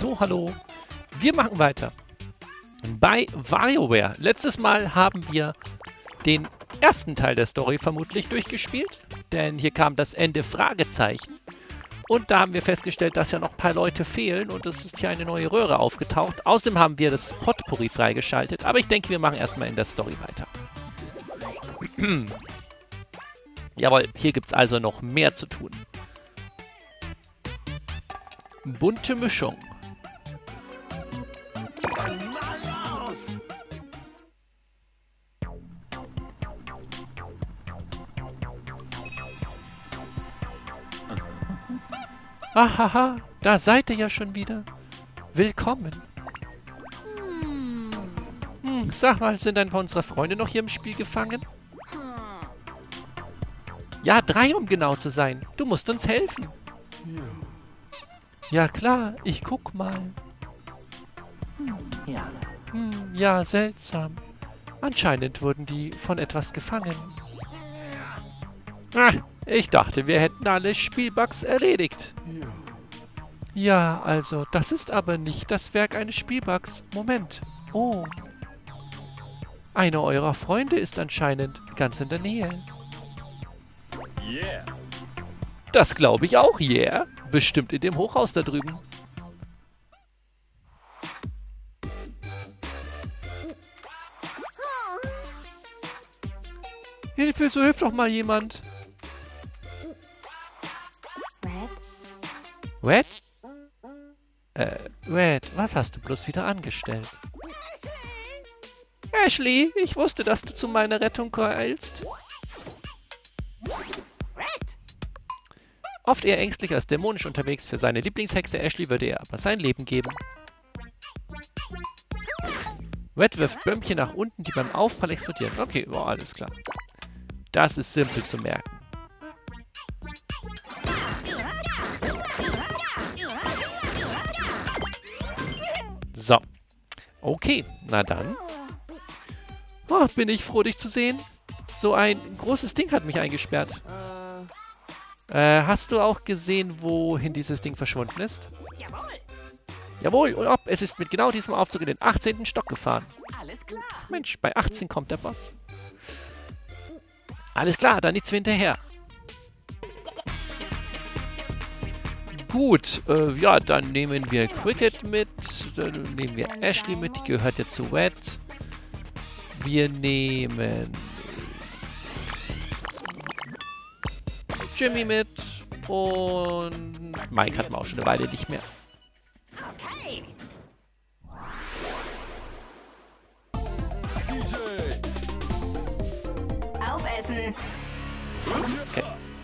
So, hallo. Wir machen weiter. Bei WarioWare. Letztes Mal haben wir den ersten Teil der Story vermutlich durchgespielt. Denn hier kam das Ende Fragezeichen. Und da haben wir festgestellt, dass ja noch ein paar Leute fehlen. Und es ist hier eine neue Röhre aufgetaucht. Außerdem haben wir das Potpourri freigeschaltet. Aber ich denke, wir machen erstmal in der Story weiter. Jawohl, hier gibt es also noch mehr zu tun. Bunte Mischung. Ahaha, da seid ihr ja schon wieder. Willkommen. Sag mal, sind ein paar unserer Freunde noch hier im Spiel gefangen? Ja, 3, um genau zu sein. Du musst uns helfen. Ja klar, ich guck mal. Ja, seltsam. Anscheinend wurden die von etwas gefangen. Ich dachte, wir hätten alle Spielbugs erledigt. Ja, also, das ist aber nicht das Werk eines Spielbugs. Moment. Oh. Einer eurer Freunde ist anscheinend ganz in der Nähe. Yeah. Das glaube ich auch, yeah. Bestimmt in dem Hochhaus da drüben. Hilfe, so hilft doch mal jemand. Red? Red, was hast du bloß wieder angestellt? Ashley, ich wusste, dass du zu meiner Rettung eilst. Oft eher ängstlich als dämonisch unterwegs, für seine Lieblingshexe Ashley würde er aber sein Leben geben. Red wirft Bömmchen nach unten, die beim Aufprall explodieren. Okay, wow, alles klar. Das ist simpel zu merken. So. Okay, na dann. Oh, bin ich froh, dich zu sehen. So ein großes Ding hat mich eingesperrt. Hast du auch gesehen, wohin dieses Ding verschwunden ist? Jawohl. Jawohl, und ob, es ist mit genau diesem Aufzug in den 18. Stock gefahren. Alles klar. Mensch, bei 18 kommt der Boss. Alles klar, dann nichts hinterher. Gut, ja, dann nehmen wir Cricket mit. Dann nehmen wir Ashley mit, die gehört ja zu Red. Wir nehmen Jimmy mit. Und Mike hatten wir auch schon eine Weile nicht mehr. Okay. DJ. Aufessen. Okay.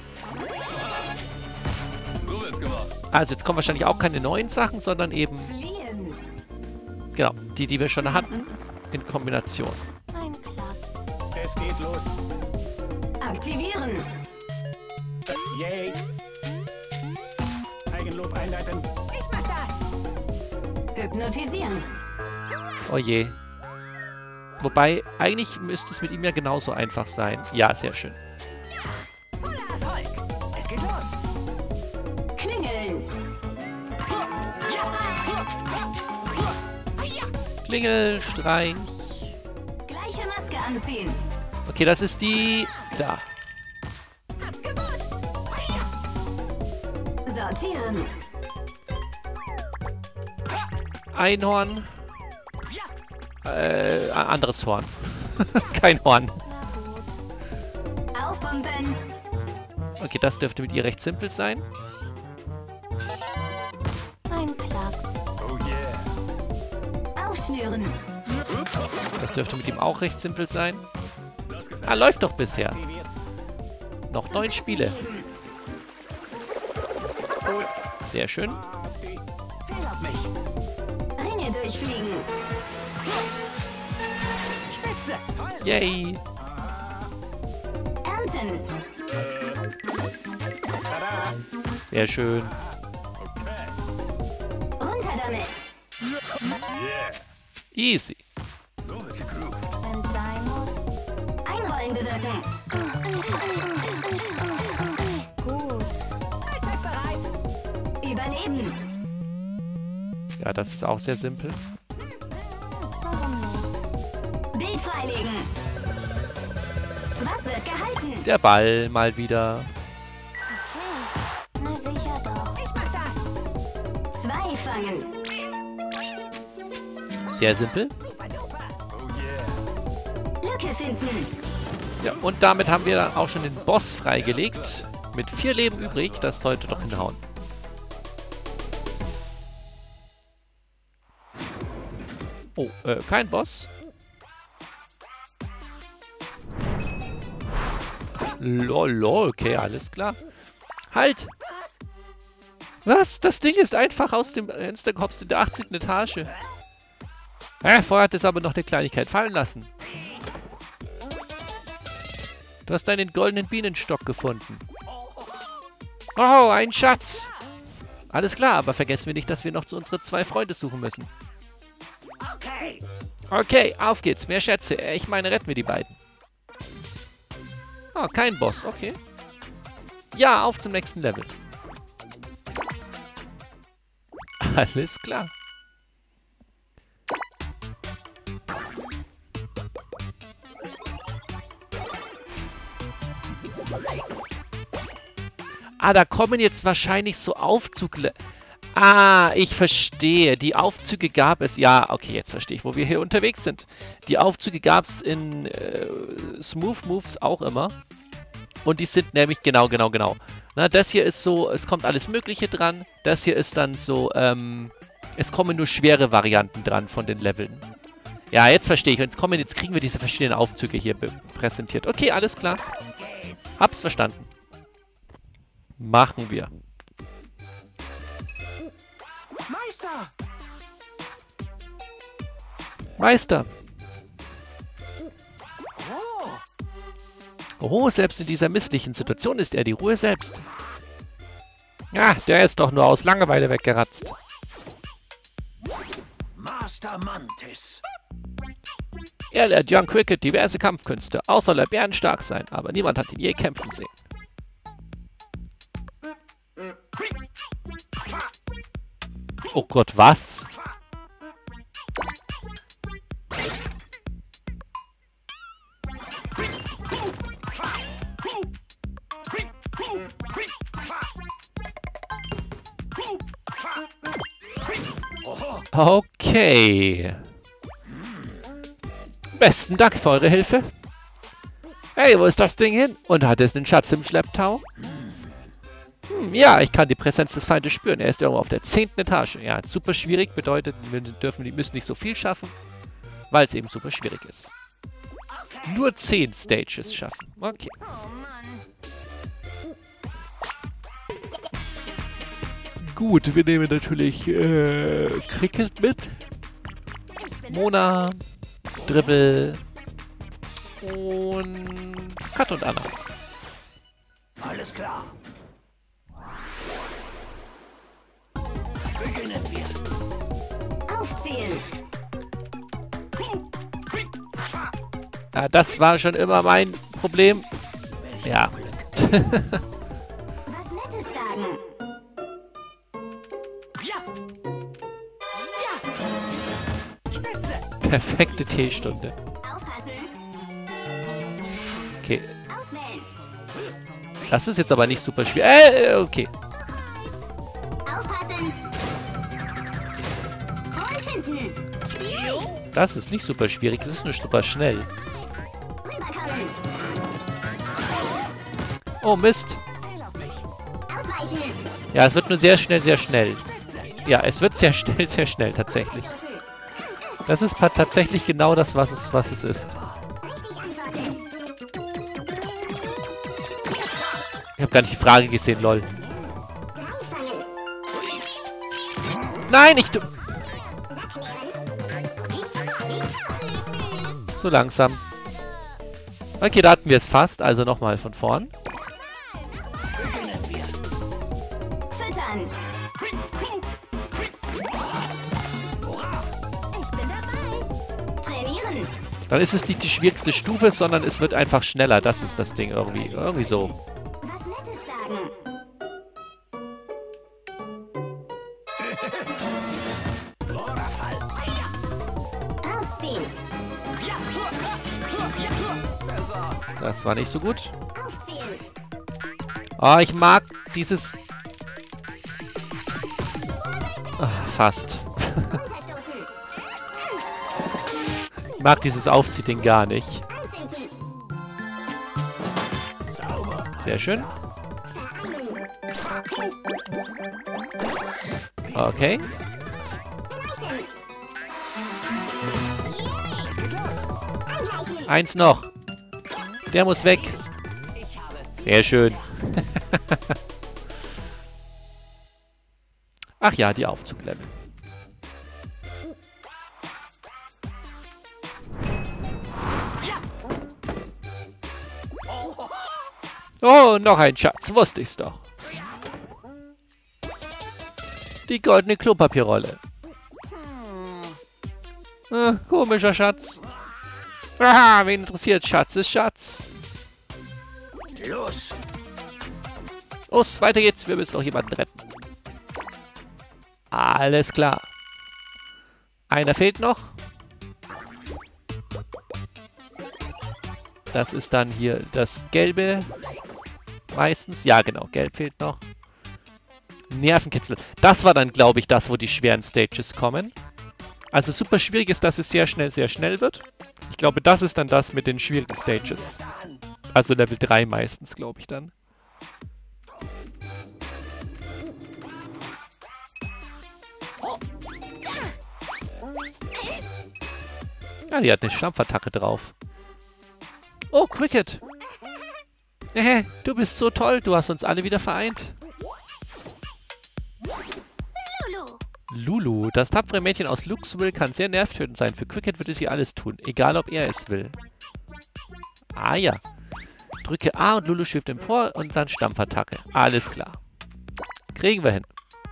So wird's gemacht. Also jetzt kommen wahrscheinlich auch keine neuen Sachen, sondern eben, Fliehen. genau, die wir schon hatten, in Kombination. Ein Klacks. Es geht los. Aktivieren. Yay. Eigenlob einleiten. Ich mach das. Hypnotisieren. Oh je. Wobei, eigentlich müsste es mit ihm ja genauso einfach sein. Ja, sehr schön. Voller Erfolg. Es geht los. Klingeln. Klingelstreich. Gleiche Maske anziehen. Okay, das ist die... Da. Hab's gewusst. Sortieren. Einhorn. Anderes Horn. Kein Horn. Aufpumpen. Okay, das dürfte mit ihr recht simpel sein. Ein Klacks. Oh yeah. Aufschnüren. Das dürfte mit ihm auch recht simpel sein. Das gefällt Ah, läuft doch bisher. mir. Noch 9 Spiele. Sehr schön. Zähl auf mich. Ringe durchfliegen. Spitze. Toll. Yay. Ernten. Tada. Sehr schön. Okay. Runter damit. Yeah. Easy. So wird gegroovt. Wenn's sein muss. Einrollen bewirken. Gut. Allzeit bereit. Überleben. Ja, das ist auch sehr simpel. Warum nicht? Bild freilegen. Was wird gehalten? Der Ball mal wieder. Okay. Na sicher doch. Ich mach das. 2 fangen. Sehr simpel. Oh yeah. Lücke finden. Ja, und damit haben wir dann auch schon den Boss freigelegt. Mit 4 Leben übrig. Das sollte doch hinhauen. Oh, kein Boss. Lol, okay, alles klar. Halt! Was? Das Ding ist einfach aus dem Fensterkopf in der 18. Etage. Vorher hat es aber noch eine Kleinigkeit fallen lassen. Du hast deinen goldenen Bienenstock gefunden. Oh, ein Schatz! Alles klar, aber vergessen wir nicht, dass wir noch zu unseren 2 Freunden suchen müssen. Okay, auf geht's. Mehr Schätze. Ich meine, retten wir die beiden. Oh, kein Boss. Okay. Ja, auf zum nächsten Level. Alles klar. Ah, da kommen jetzt wahrscheinlich so Aufzüge. Ah, ich verstehe. Die Aufzüge gab es. Ja, okay, jetzt verstehe ich, wo wir hier unterwegs sind. Die Aufzüge gab es in Smooth Moves auch immer. Und die sind nämlich genau. Na, das hier ist so, es kommt alles Mögliche dran. Das hier ist dann so, es kommen nur schwere Varianten dran von den Leveln. Ja, jetzt verstehe ich. Und jetzt kriegen wir diese verschiedenen Aufzüge hier präsentiert. Okay, alles klar. Hab's verstanden. Machen wir. Meister! Oh, selbst in dieser misslichen Situation ist er die Ruhe selbst. Ja, der ist doch nur aus Langeweile weggeratzt. Master Mantis. Er lehrt Young Cricket diverse Kampfkünste. Außer soll er bärenstark sein, aber niemand hat ihn je kämpfen sehen. Oh Gott, was? Okay. Besten Dank für eure Hilfe. Hey, wo ist das Ding hin? Und hat es einen Schatz im Schlepptau? Ja, ich kann die Präsenz des Feindes spüren. Er ist irgendwo auf der 10. Etage. Ja, super schwierig. Bedeutet, wir müssen nicht so viel schaffen, weil es eben super schwierig ist. Nur 10 Stages schaffen. Okay. Gut, wir nehmen natürlich Cricket mit. Mona, Dribble und Kat und Anna. Alles klar. Beginnen wir. Aufziehen. Ja, das war schon immer mein Problem. Ja. Was Nettes sagen. Perfekte Teestunde. Aufpassen. Okay. Auswählen. Das ist jetzt aber nicht super schwierig. Okay. Aufpassen. Und finden. Das ist nicht super schwierig. Das ist nur super schnell. Rüberkommen. Oh, Mist. Ausweichen. Ja, es wird nur sehr schnell, sehr schnell. Ja, es wird sehr schnell, tatsächlich. Das ist tatsächlich genau das, was es ist. Richtig antworten. Ich habe gar nicht die Frage gesehen, lol. 3 fangen. Nein, nicht... Sack leeren. Zu langsam. Okay, da hatten wir es fast. Also nochmal von vorn. Füttern. Ich bin dabei. Trainieren. Dann ist es nicht die schwierigste Stufe, sondern es wird einfach schneller. Das ist das Ding irgendwie. Irgendwie so. Was Nettes sagen. Das war nicht so gut. Aufziehen. Oh, ich mag dieses... Ah, fast. Runterstoßen. Ich mag dieses Aufziehding gar nicht. Anzünden. Sehr schön. Okay. Beleuchten. Angleichen. Eins noch. Der muss weg. Sehr schön. Ach ja, die Aufzuglevel. Oh, noch ein Schatz. Wusste ich's doch. Die goldene Klopapierrolle. Komischer Schatz. Aha, wen interessiert? Schatz ist Schatz. Los! Los, weiter geht's. Wir müssen noch jemanden retten. Alles klar. Einer fehlt noch. Das ist dann hier das Gelbe. Meistens. Ja, genau. Gelb fehlt noch. Nervenkitzel. Das war dann, glaube ich, das, wo die schweren Stages kommen. Also super schwierig ist, dass es sehr schnell wird. Ich glaube, das ist dann das mit den schwierigen Stages. Also Level 3 meistens, glaube ich dann. Ah, die hat eine Stampfattacke drauf. Oh, Cricket. Du bist so toll. Du hast uns alle wieder vereint. Lulu. Lulu, das tapfere Mädchen aus Luxville kann sehr nervtötend sein. Für Cricket würde sie alles tun, egal ob er es will. Ah ja. Drücke A und Lulu schwebt empor und dann Stampfattacke. Alles klar. Kriegen wir hin.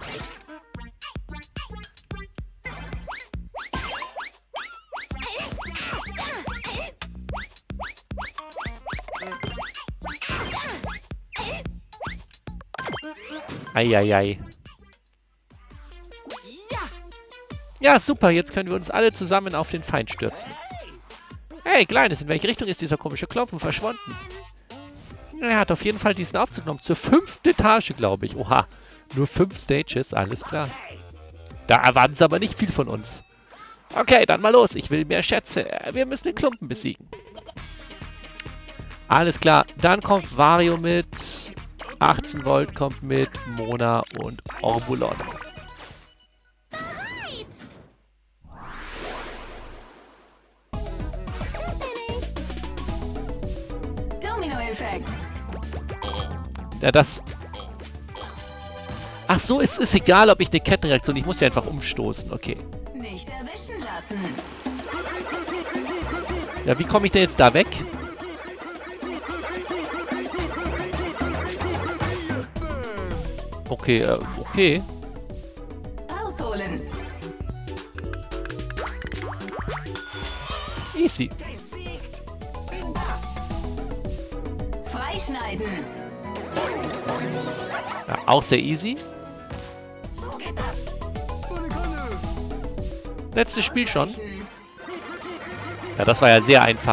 Eieiei. Ja, super. Jetzt können wir uns alle zusammen auf den Feind stürzen. Hey, Kleines, in welche Richtung ist dieser komische Klopfen verschwunden? Er hat auf jeden Fall diesen Aufzug genommen. Zur 5. Etage, glaube ich. Oha. Nur 5 Stages, alles klar. Da erwarten sie aber nicht viel von uns. Okay, dann mal los. Ich will mehr Schätze. Wir müssen den Klumpen besiegen. Alles klar. Dann kommt Wario mit. 18 Volt kommt mit. Mona und Orbulon. Domino-Effekt. Ja, das... Ach so, es ist egal, ob ich eine Kettenreaktion... Ich muss ja einfach umstoßen, okay. Nicht erwischen lassen. Ja, wie komme ich denn jetzt da weg? Okay, okay. Ausholen. Easy. Freischneiden. Ja, auch sehr easy. So geht das! Letztes Spiel schon. Ja, das war ja sehr einfach.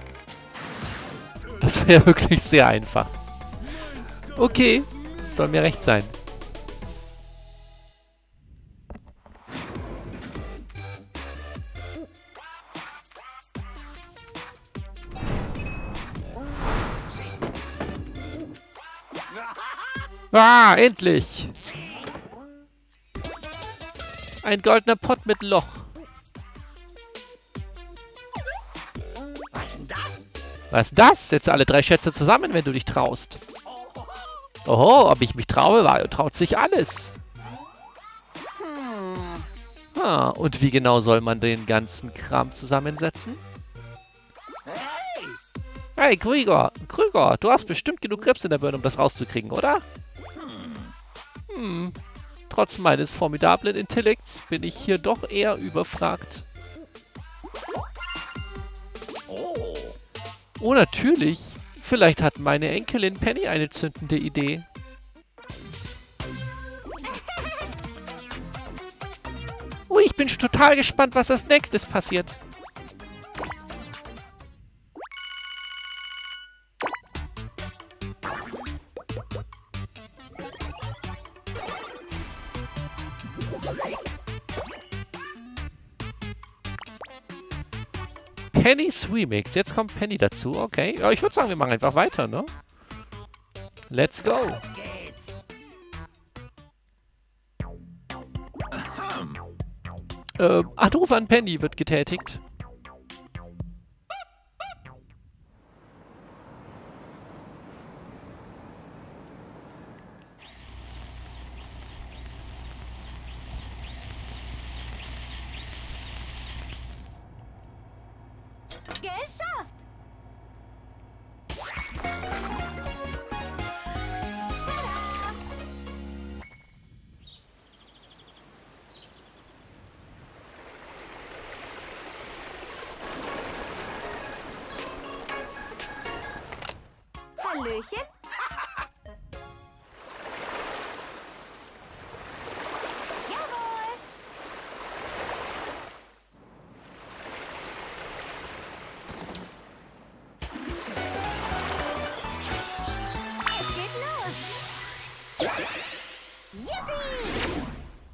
Das war ja wirklich sehr einfach. Okay. Soll mir recht sein. Ah, endlich! Ein goldener Pott mit Loch. Was denn das? Was ist das? Setze alle 3 Schätze zusammen, wenn du dich traust. Oho, ob ich mich traue? Wario traut sich alles. Ah, und wie genau soll man den ganzen Kram zusammensetzen? Hey, Krüger, du hast bestimmt genug Grips in der Birne, um das rauszukriegen, oder? Trotz meines formidablen Intellekts bin ich hier doch eher überfragt. Oh, natürlich. Vielleicht hat meine Enkelin Penny eine zündende Idee. Oh, ich bin total gespannt, was als nächstes passiert. Penny's Remix. Jetzt kommt Penny dazu. Okay. Ja, ich würde sagen, wir machen einfach weiter, ne? Let's go. Anruf an Penny wird getätigt. Geschafft! Hallöchen? Jawohl! Es geht los! Yippie!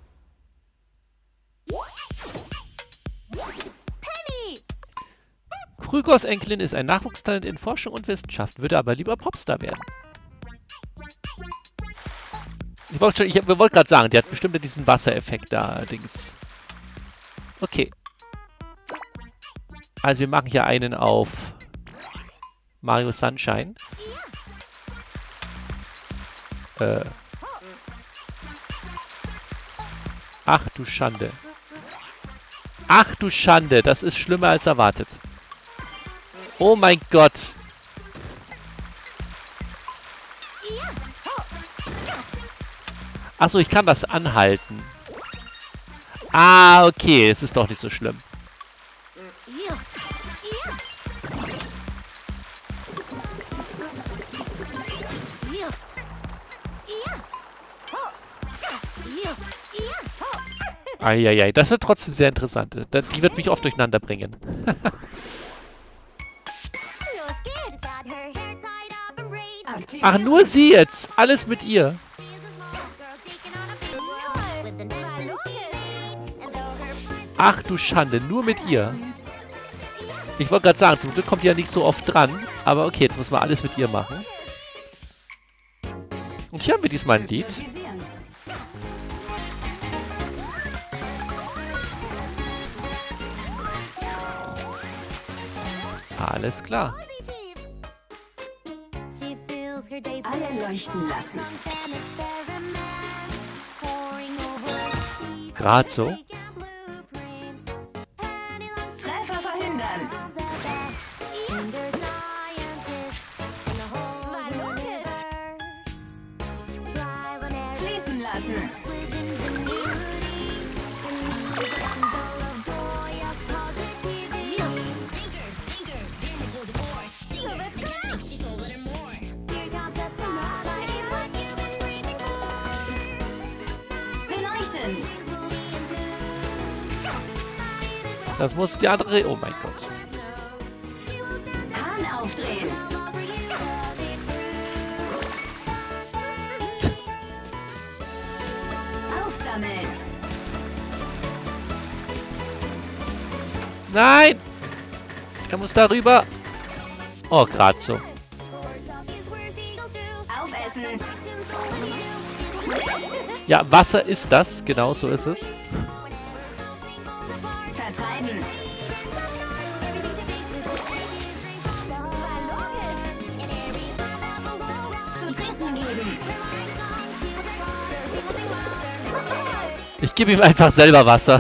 Penny! Krügers Enkelin ist ein Nachwuchstalent in Forschung und Wissenschaft, würde aber lieber Popstar werden. Wir wollten gerade sagen, die hat bestimmt diesen Wassereffekt da, Dings. Okay. Also wir machen hier einen auf Mario Sunshine. Ach du Schande. Ach du Schande, das ist schlimmer als erwartet. Oh mein Gott. Achso, ich kann das anhalten. Ah, okay, es ist doch nicht so schlimm. Eieiei, das wird trotzdem sehr interessant. Die wird mich oft durcheinander bringen. Ach, nur sie jetzt. Alles mit ihr. Ach du Schande, nur mit ihr. Ich wollte gerade sagen, zum Glück kommt die ja nicht so oft dran. Aber okay, jetzt muss man alles mit ihr machen. Und hier haben wir diesmal ein Lied. Alles klar. Alle leuchten lassen. Gerade so. Treffer verhindern. Fließen lassen. Beleuchten. Das muss die andere... Oh mein Gott. Hahn aufdrehen. Aufsammeln. Nein! Er muss darüber. Oh, gerade so. Aufessen. Ja, Wasser ist das. Genau so ist es. Vertreiben. Zu trinken geben. Ich gebe ihm einfach selber Wasser.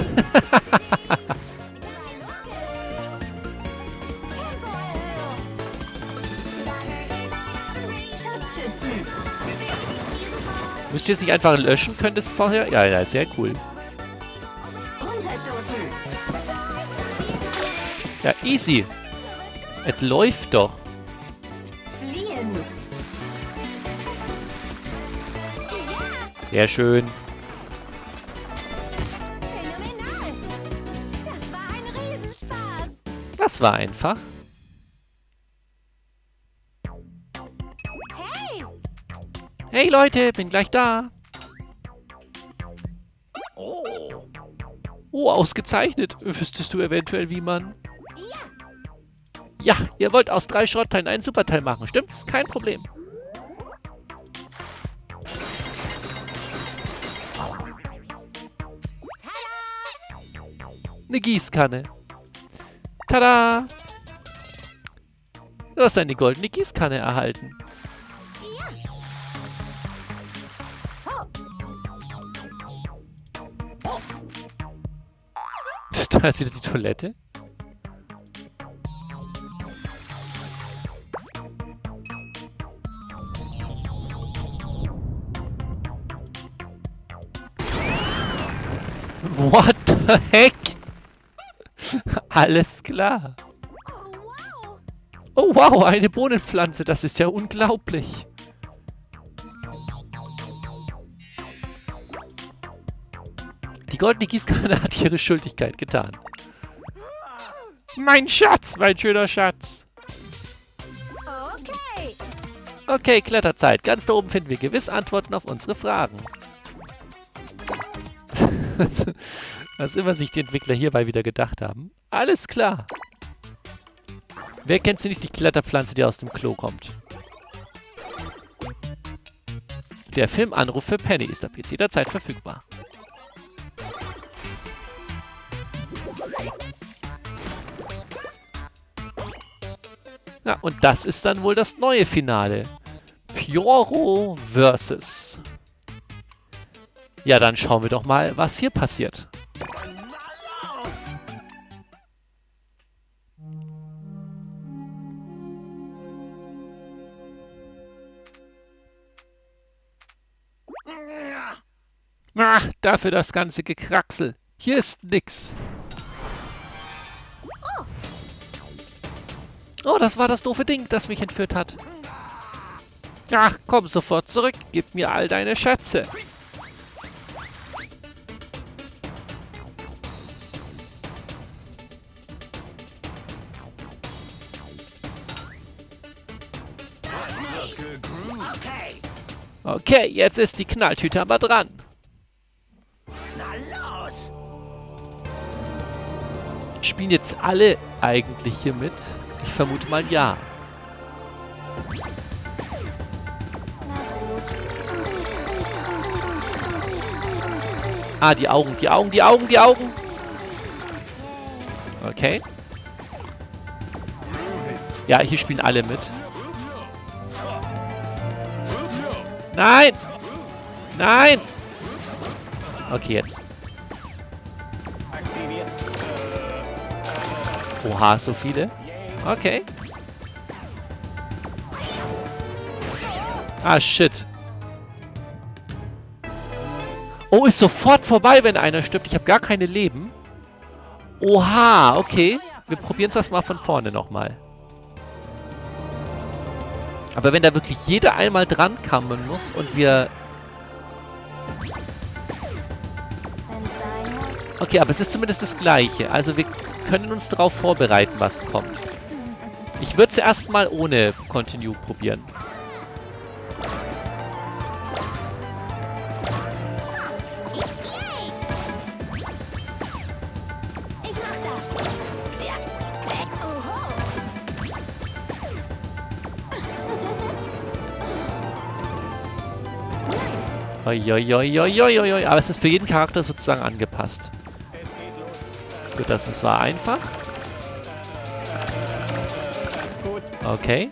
Schutzschützen. Müsst ihr es nicht einfach löschen können, das vorher? Ja, ja, sehr cool. Runterstoßen. Ja, easy. Es läuft doch. Fliehen. Sehr schön. Phänomenal! Das war ein Riesenspaß! Das war einfach. Hey! Hey Leute, bin gleich da. Oh, ausgezeichnet. Wüsstest du eventuell, wie man... Ja, ihr wollt aus 3 Schrottteilen ein Superteil machen, stimmt's? Kein Problem. Eine Gießkanne. Tada! Du hast eine goldene Gießkanne erhalten. Da ist wieder die Toilette. What the heck? Alles klar. Oh wow, eine Bohnenpflanze. Das ist ja unglaublich. Die goldene Gießkanne hat ihre Schuldigkeit getan. Mein Schatz, mein schöner Schatz. Okay. Okay, Kletterzeit. Ganz da oben finden wir gewiss Antworten auf unsere Fragen. Was immer sich die Entwickler hierbei wieder gedacht haben. Alles klar. Wer kennt sie nicht, die Kletterpflanze, die aus dem Klo kommt? Der Film Anruf für Penny ist ab jetzt jederzeit verfügbar. Ja, und das ist dann wohl das neue Finale. Pyoro vs. Ja, dann schauen wir doch mal, was hier passiert. Ach, dafür das ganze Gekraxel. Hier ist nix. Oh, das war das doofe Ding, das mich entführt hat. Ach, komm sofort zurück. Gib mir all deine Schätze. Okay, jetzt ist die Knalltüte aber dran. Na los! Spielen jetzt alle eigentlich hier mit? Ich vermute mal ja. Ah, die Augen, die Augen, die Augen, die Augen. Okay. Ja, hier spielen alle mit. Nein! Nein! Okay, jetzt. Oha, so viele? Okay. Ah, shit. Oh, ist sofort vorbei, wenn einer stirbt. Ich habe gar keine Leben. Oha, okay. Wir probieren es mal von vorne nochmal. Aber wenn da wirklich jeder einmal dran kommen muss und wir... Okay, aber es ist zumindest das Gleiche. Also wir können uns darauf vorbereiten, was kommt. Ich würde es erstmal ohne Continue probieren. Ich mach das. Tja. Oho. Oi. Aber es ist für jeden Charakter sozusagen angepasst. Gut, das war einfach. Okay.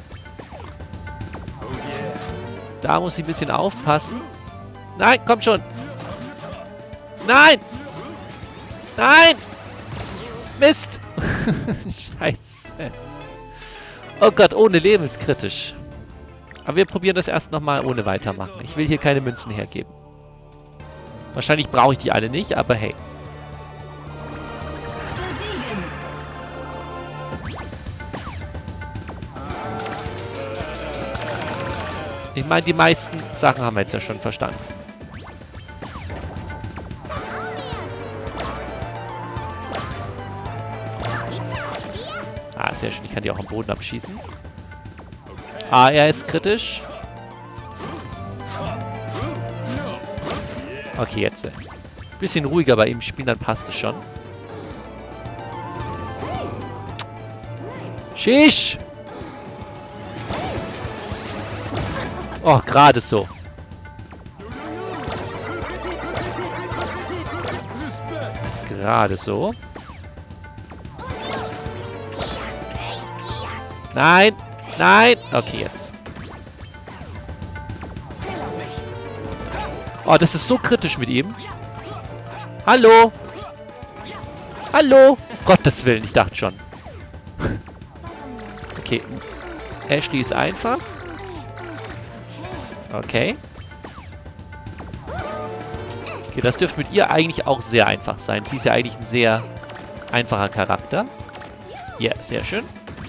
Da muss ich ein bisschen aufpassen. Nein, komm schon. Nein! Nein! Mist! Scheiße. Oh Gott, ohne Leben ist kritisch. Aber wir probieren das erst nochmal ohne weitermachen. Ich will hier keine Münzen hergeben. Wahrscheinlich brauche ich die alle nicht, aber hey. Besiegen. Ich meine, die meisten Sachen haben wir jetzt ja schon verstanden. Ah, sehr schön. Ich kann die auch am Boden abschießen. Ah, er ist kritisch. Okay, jetzt. Bisschen ruhiger bei ihm spielen, dann passt es schon. Shish! Oh, gerade so. Gerade so. Nein! Nein! Okay, jetzt. Oh, das ist so kritisch mit ihm. Hallo! Hallo! Gottes Willen, ich dachte schon. Okay. Ashley ist einfach. Okay. Okay, das dürfte mit ihr eigentlich auch sehr einfach sein. Sie ist ja eigentlich ein sehr einfacher Charakter. Ja, sehr schön.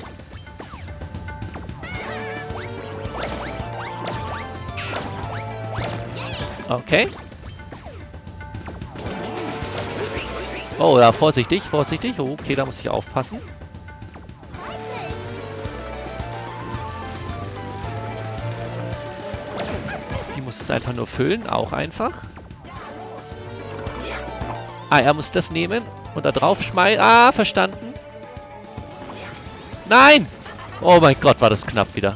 Okay. Oh, ja, vorsichtig, vorsichtig. Oh, okay, da muss ich aufpassen. Die muss es einfach nur füllen, auch einfach. Ah, er muss das nehmen und da drauf schmeißen. Ah, verstanden. Nein! Oh mein Gott, war das knapp wieder.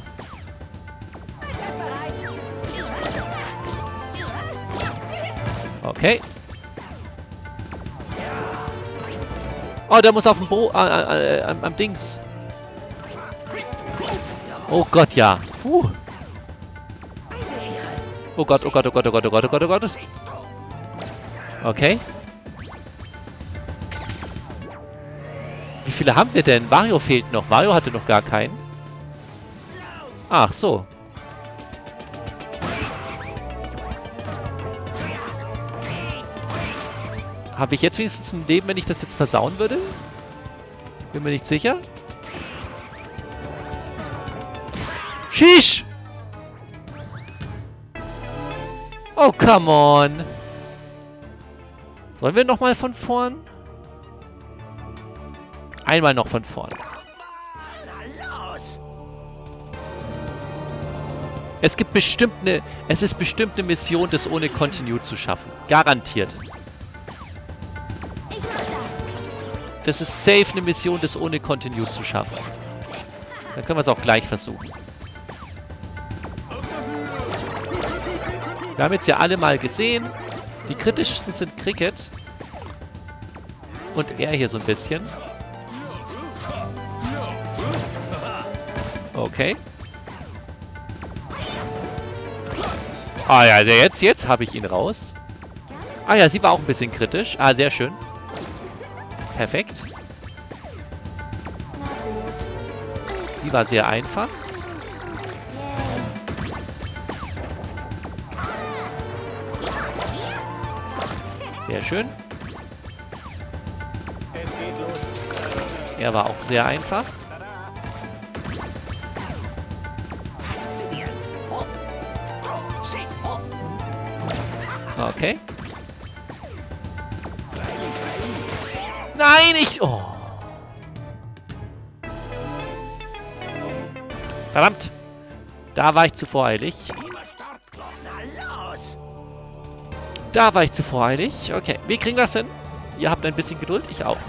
Okay. Oh, der muss auf dem am Dings. Oh Gott, ja. Oh Gott, oh Gott, oh Gott, oh Gott, oh Gott, oh Gott, oh Gott. Okay. Wie viele haben wir denn? Wario fehlt noch. Wario hatte noch gar keinen. Ach so. Habe ich jetzt wenigstens ein Leben, wenn ich das jetzt versauen würde? Bin mir nicht sicher. Sheesh! Oh, come on. Sollen wir nochmal von vorn? Einmal noch von vorn. Es gibt bestimmt eine... Es ist bestimmt eine Mission, das ohne Continue zu schaffen. Garantiert. Das ist safe eine Mission, das ohne Continue zu schaffen. Dann können wir es auch gleich versuchen. Wir haben jetzt ja alle mal gesehen. Die kritischsten sind Cricket. Und er hier so ein bisschen. Okay. Ah ja, jetzt habe ich ihn raus. Ah ja, sie war auch ein bisschen kritisch. Ah, sehr schön. Perfekt. Sie war sehr einfach. Sehr schön. Er war auch sehr einfach. Okay. Nein, ich... Oh. Verdammt. Da war ich zu voreilig. Da war ich zu voreilig. Okay, wir kriegen das hin. Ihr habt ein bisschen Geduld, ich auch.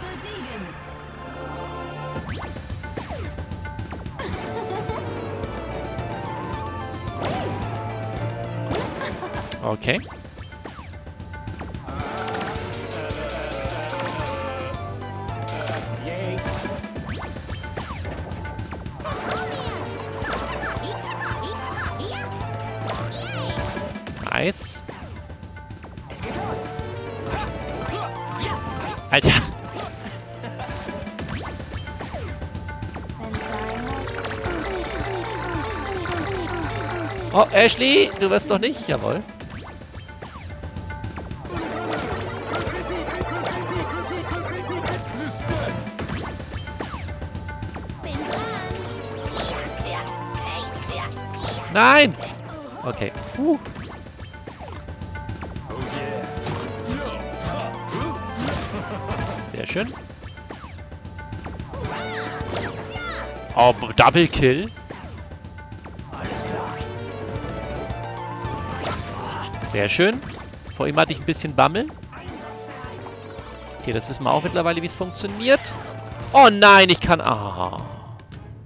Okay. Nice. Es geht los. Alter. Oh, Ashley, du wirst doch nicht. Jawohl. Nein! Okay. Sehr schön. Oh, Double Kill. Sehr schön. Vor ihm hatte ich ein bisschen Bammel. Okay, das wissen wir auch mittlerweile, wie es funktioniert. Oh nein, ich kann... Ah.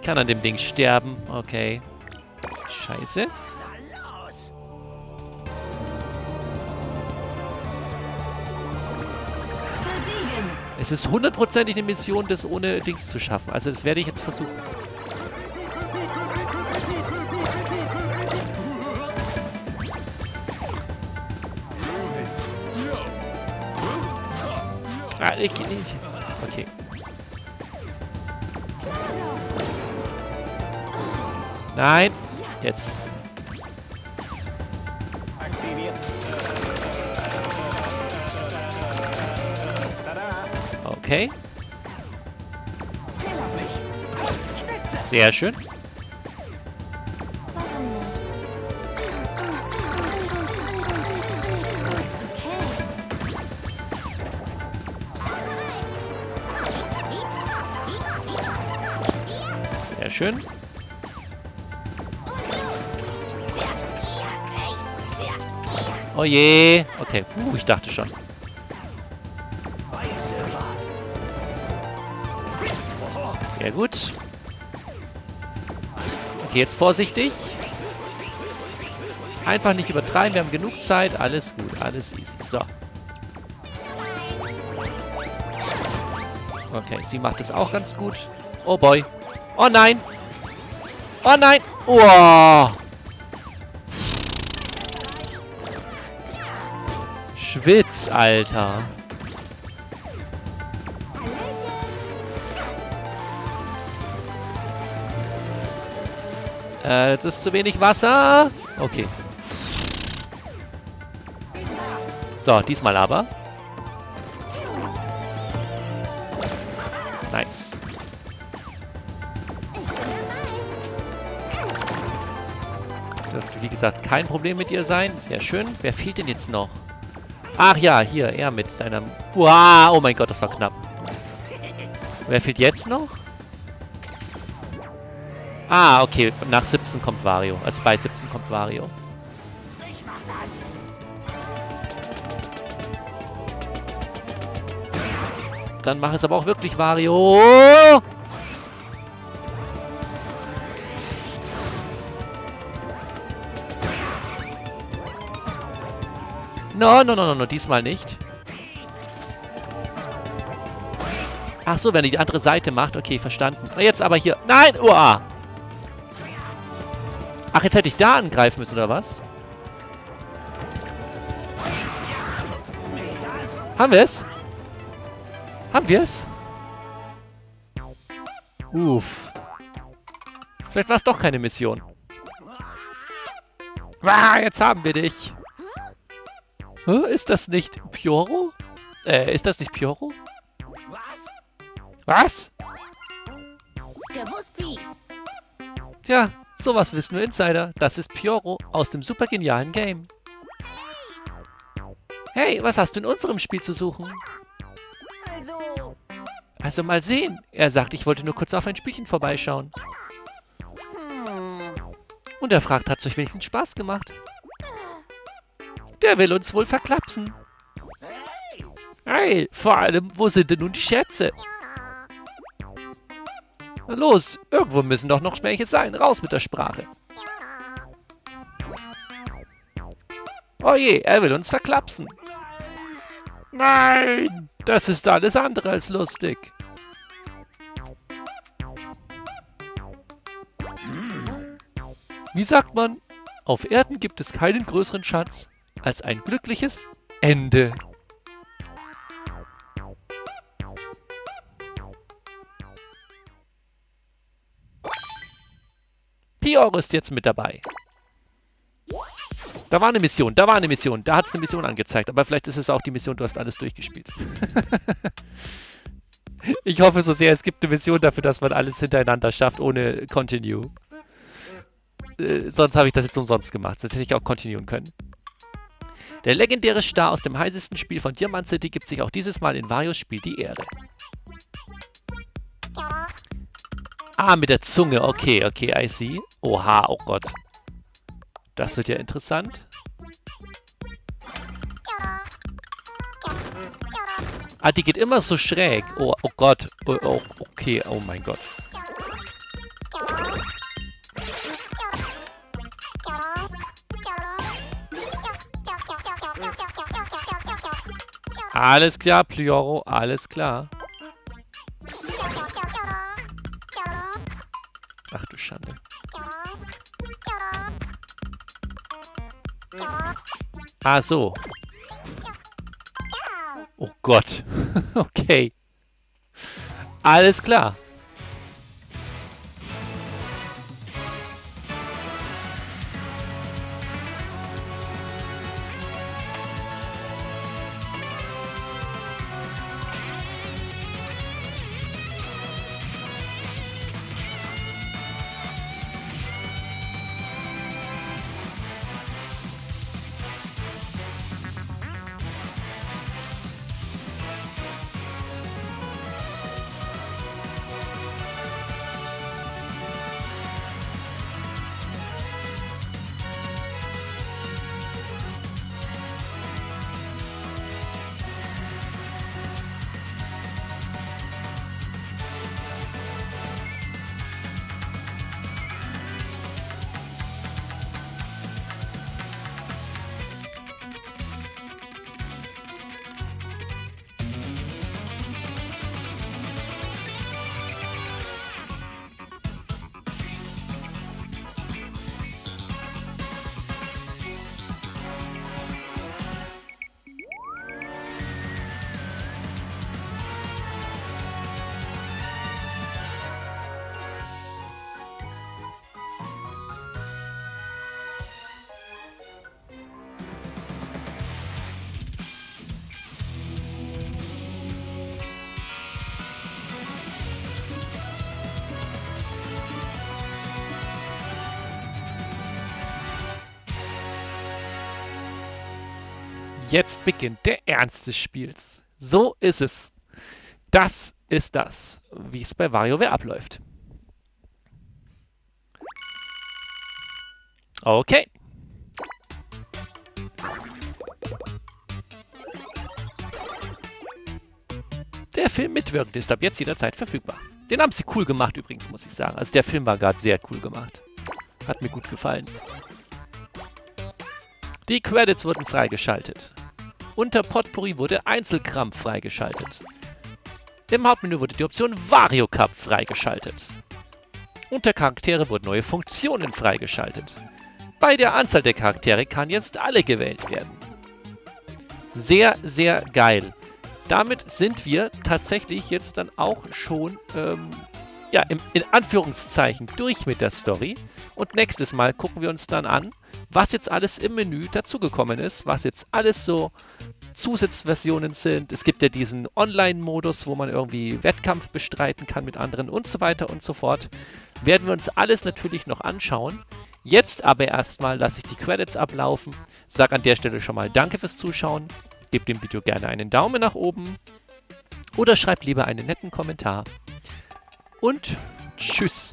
kann an dem Ding sterben. Okay. Scheiße. Besiegen. Es ist hundertprozentig eine Mission, das ohne Dings zu schaffen. Also das werde ich jetzt versuchen. Ah, okay. Nein. Jetzt. Aktiviert. Tada. Okay. Zähl auf mich. Spitze. Sehr schön. Warum nicht? Okay. Sehr schön. Oh je. Okay. Ich dachte schon. Sehr gut. Okay, jetzt vorsichtig. Einfach nicht übertreiben. Wir haben genug Zeit. Alles gut. Alles easy. So. Okay, sie macht es auch ganz gut. Oh boy. Oh nein. Oh nein. Oh. Schwitz, Alter. Das ist zu wenig Wasser. Okay. So, diesmal aber. Nice. Dürfte, wie gesagt, kein Problem mit ihr sein. Sehr schön. Wer fehlt denn jetzt noch? Ach ja, hier, er mit seinem... Wow, oh mein Gott, das war knapp. Wer fehlt jetzt noch? Ah, okay, nach 17 kommt Wario. Also bei 17 kommt Wario. Ich mach das. Dann mach es aber auch wirklich, Wario. No, diesmal nicht. Ach so, wenn er die andere Seite macht. Okay, verstanden. Jetzt aber hier. Nein! Uah! Ach, jetzt hätte ich da angreifen müssen, oder was? Haben wir es? Haben wir es? Uff. Vielleicht war es doch keine Mission. Ah, jetzt haben wir dich. Ist das nicht Pyoro? Ist das nicht Pyoro? Was? Gewusst wie. Tja, sowas wissen nur Insider. Das ist Pyoro aus dem super genialen Game. Hey, was hast du in unserem Spiel zu suchen? Also mal sehen. Er sagt, ich wollte nur kurz auf ein Spielchen vorbeischauen. Und er fragt, hat es euch wenigstens Spaß gemacht? Der will uns wohl verklapsen. Hey, vor allem, wo sind denn nun die Schätze? Na los, irgendwo müssen doch noch welche sein. Raus mit der Sprache. Oh je, er will uns verklapsen. Nein, das ist alles andere als lustig. Wie sagt man, auf Erden gibt es keinen größeren Schatz als ein glückliches Ende. Pyoro ist jetzt mit dabei. Da war eine Mission, da hat es eine Mission angezeigt. Aber vielleicht ist es auch die Mission, du hast alles durchgespielt. Ich hoffe so sehr, es gibt eine Mission dafür, dass man alles hintereinander schafft, ohne Continue. Sonst habe ich das jetzt umsonst gemacht. Sonst hätte ich auch continuen können. Der legendäre Star aus dem heißesten Spiel von Diamant City gibt sich auch dieses Mal in Varios Spiel die Ehre. Ah, mit der Zunge. Okay, I see. Oha, oh Gott. Das wird ja interessant. Ah, die geht immer so schräg. Oh Gott. Oh, okay, oh mein Gott. Alles klar, Plioro, alles klar. Ach du Schande. Ah, so. Oh Gott. Okay. Alles klar. Jetzt beginnt der Ernst des Spiels. So ist es. Das ist das, wie es bei WarioWare abläuft. Okay. Der Film mitwirkend ist ab jetzt jederzeit verfügbar. Den haben sie cool gemacht übrigens, muss ich sagen. Also der Film war gerade sehr cool gemacht. Hat mir gut gefallen. Die Credits wurden freigeschaltet. Unter Potpourri wurde Einzelkram freigeschaltet. Im Hauptmenü wurde die Option Wario Cup freigeschaltet. Unter Charaktere wurden neue Funktionen freigeschaltet. Bei der Anzahl der Charaktere kann jetzt alle gewählt werden. Sehr, sehr geil. Damit sind wir tatsächlich jetzt dann auch schon, ja, in Anführungszeichen durch mit der Story. Und nächstes Mal gucken wir uns dann an, was jetzt alles im Menü dazugekommen ist, was jetzt alles so Zusatzversionen sind. Es gibt ja diesen Online-Modus, wo man irgendwie Wettkampf bestreiten kann mit anderen und so weiter und so fort. Werden wir uns alles natürlich noch anschauen. Jetzt aber erstmal lasse ich die Credits ablaufen. Sag an der Stelle schon mal Danke fürs Zuschauen. Gebt dem Video gerne einen Daumen nach oben oder schreibt lieber einen netten Kommentar. Und tschüss.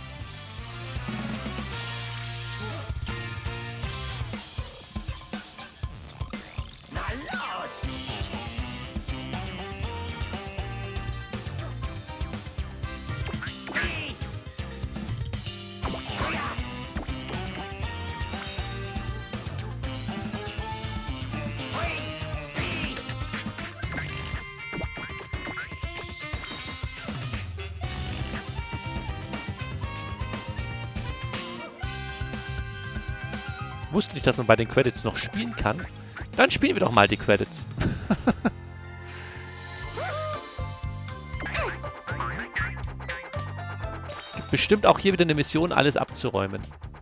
Na los! Wusste nicht, dass man bei den Credits noch spielen kann. Dann spielen wir doch mal die Credits. Gibt bestimmt auch hier wieder eine Mission, alles abzuräumen.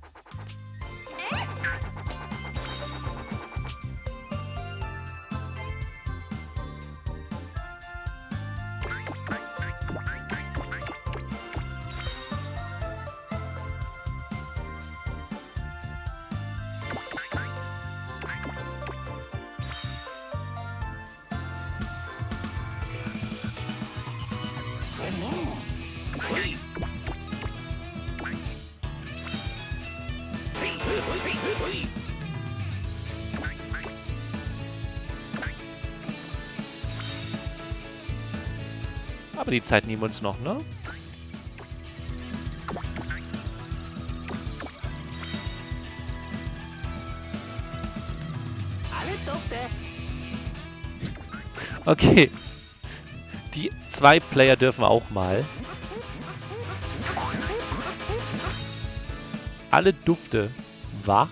Aber die Zeit nehmen wir uns noch, ne? Alle Dufte! Okay. Die 2 Player dürfen auch mal. Alle Dufte. Wa?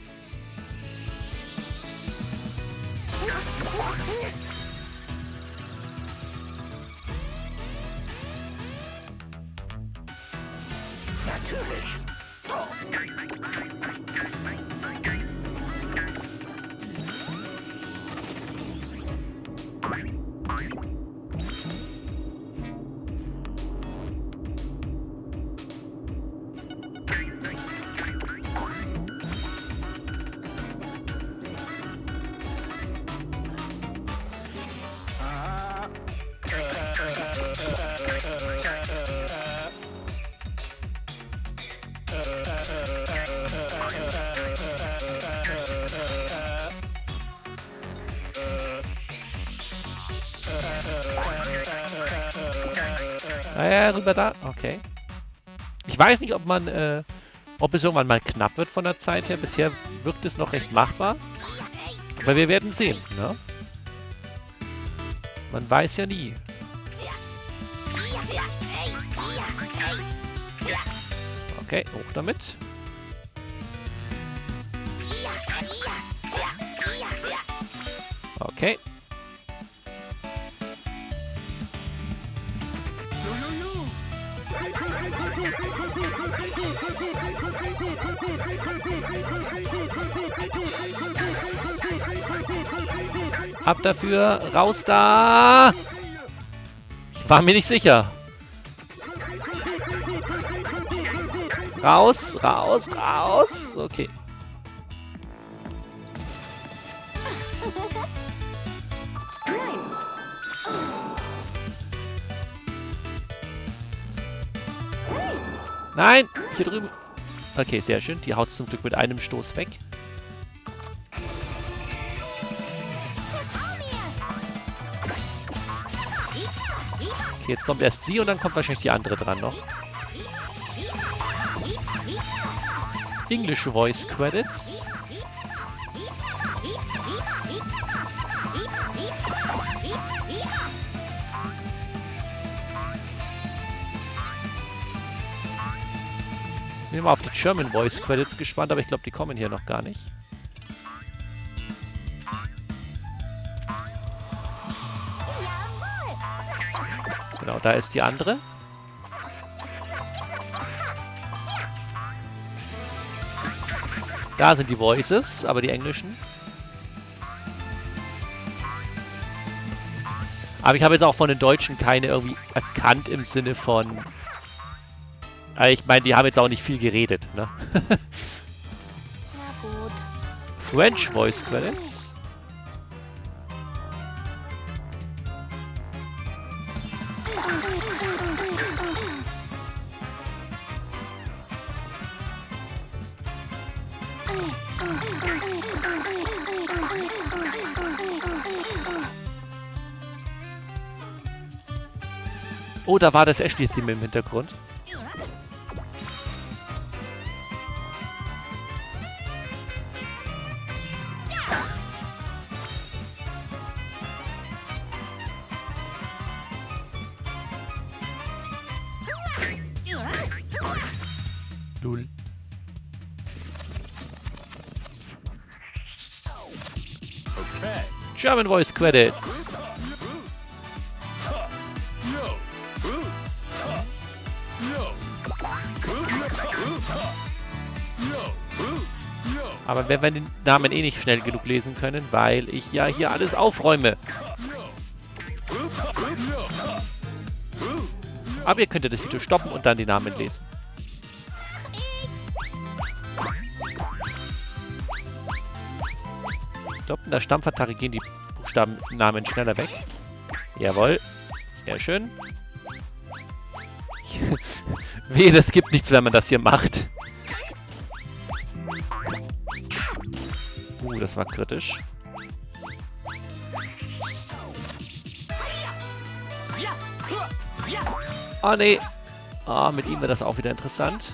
Natürlich. Rüber da. Okay. Ich weiß nicht, ob man, ob es irgendwann mal knapp wird von der Zeit her. Bisher wirkt es noch recht machbar. Aber wir werden sehen, ne? Man weiß ja nie. Okay, hoch damit. Okay. Ab dafür, raus da! Ich war mir nicht sicher. Raus, raus, raus! Okay. Nein! Hier drüben. Okay, sehr schön. Die haut zum Glück mit einem Stoß weg. Okay, jetzt kommt erst sie und dann kommt wahrscheinlich die andere dran noch. English Voice Credits. Ich bin mal auf die German Voice Credits gespannt, aber ich glaube, die kommen hier noch gar nicht. Genau, da ist die andere. Da sind die Voices, aber die englischen. Aber ich habe jetzt auch von den Deutschen keine irgendwie erkannt im Sinne von... Ich meine, die haben jetzt auch nicht viel geredet, ne? Na gut. French Voice Credits. Oh, da war das Ashley-Theme im Hintergrund. Lul. Okay. German Voice Credits. Aber wenn wir den Namen eh nicht schnell genug lesen können, weil ich ja hier alles aufräume. Aber ihr könnt ja das Video stoppen und dann die Namen lesen. Doppelnder Stampfattacke gehen die Buchstabennamen schneller weg. Jawohl. Sehr schön. Wehe, das gibt nichts, wenn man das hier macht. Das war kritisch. Oh, nee. Oh, mit ihm wird das auch wieder interessant.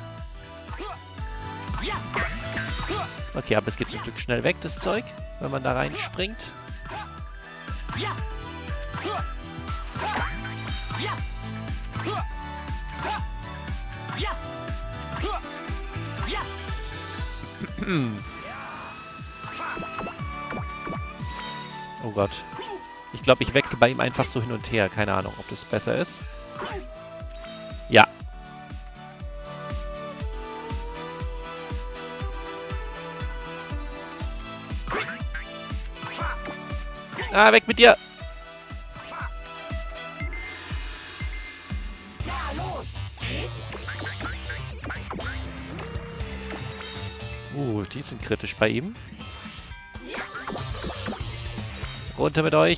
Okay, aber es geht zum Glück schnell weg, das Zeug, wenn man da reinspringt. Oh Gott. Ich glaube, ich wechsle bei ihm einfach so hin und her. Keine Ahnung, ob das besser ist. Ja. Ah, weg mit dir! Die sind kritisch bei ihm. Runter mit euch.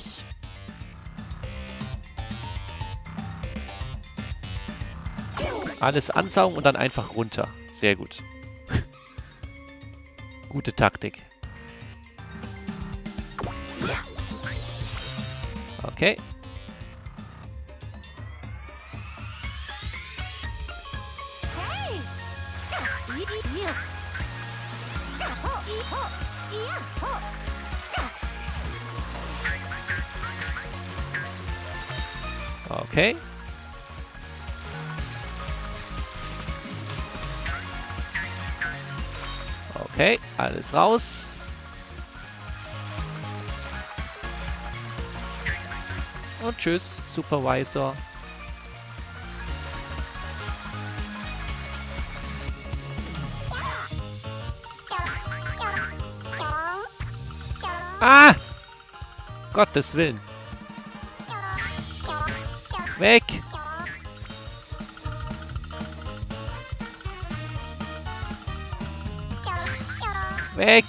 Alles ansaugen und dann einfach runter. Sehr gut. Gute Taktik. Okay. Okay. Okay, alles raus. Und tschüss, Supervisor. Ah! Gottes Willen. Weg! Weg!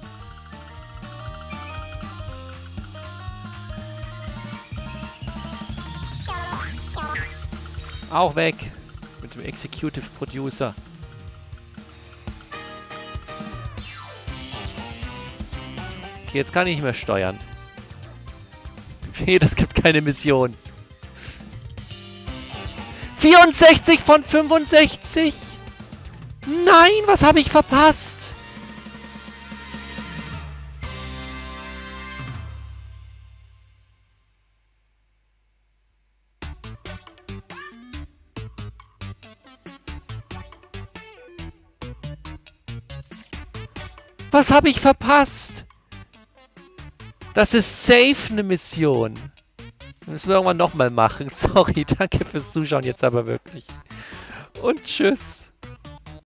Auch weg! Mit dem Executive Producer. Okay, jetzt kann ich nicht mehr steuern. Nee, das gibt keine Mission. 64 von 65? Nein, was habe ich verpasst? Was habe ich verpasst? Das ist safe eine Mission. Das müssen wir irgendwann nochmal machen. Sorry, danke fürs Zuschauen jetzt aber wirklich. Und tschüss.